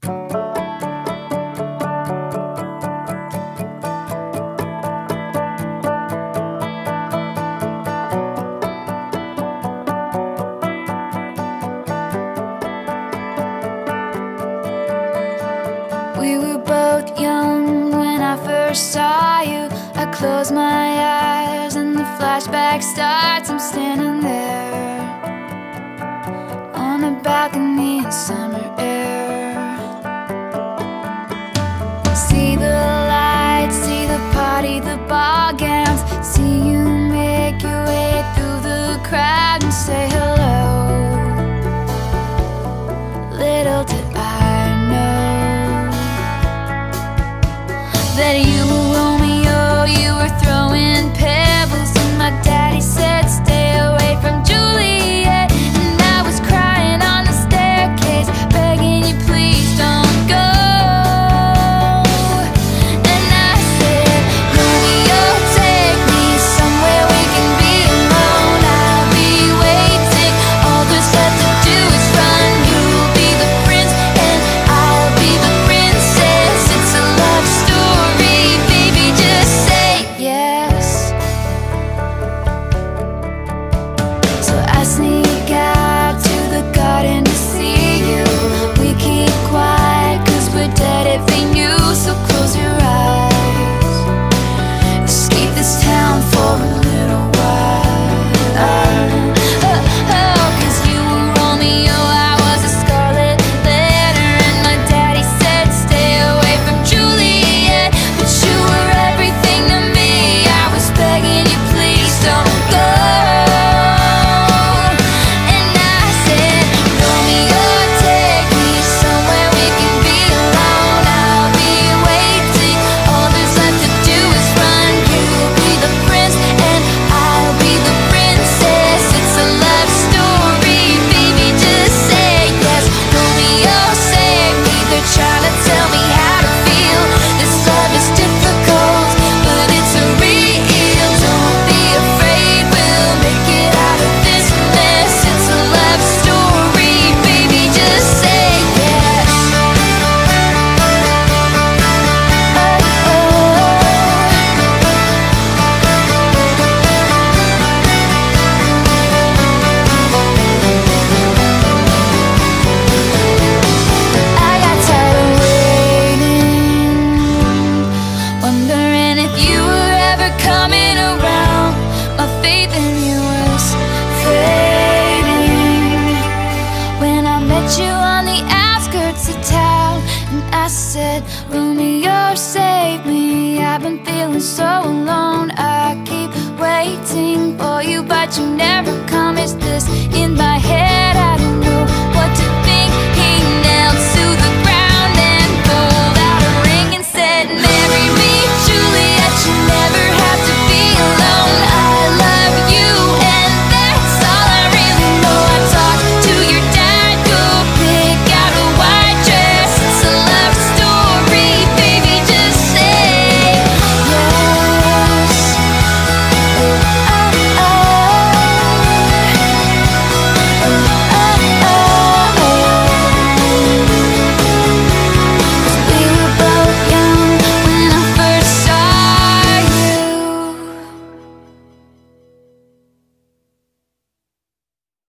We were both young when I first saw you. I close my eyes and the flashback starts. I'm standing there on a balcony in summer air. See the lights, see the party, the ball gowns. See you make your way through the crowd and say hello. Little did I know that you were Romeo, you were throwing pebbles, and my daddy said stay away from Juliet. And I was crying on the staircase, begging you please don't go. And I said, Romeo, take me somewhere we can be alone. I'll be waiting, all there's left to do is run. You'll be the prince and I'll be the princess. It's a love story, baby, just say yes. So I sneak out to the garden to see you. We keep quiet cause we're dead if they knew. So close your eyes, escape this town for a little while. Cause you were Romeo, I was a scarlet letter, and my daddy said stay away from Juliet. But you were everything to me, I was begging you please don't go. And I said, Romeo, take me somewhere we can be alone. I'll be waiting, all there's left to do is run. You'll be the prince and I'll be the princess. It's a love story, baby, just say yes. Romeo, save me, they're trying to tell me how to feel. This love is difficult, but it's real. Don't be afraid, we'll make it out of this mess. It's a love story, baby, just say yes. I got tired of waiting, wondering if you were ever coming around. My faith in you was fading when I met you on the outskirts of town. And I said, Romeo, save me, I've been feeling so alone. I keep waiting for you, but you never come. Is this in my head? I don't know what to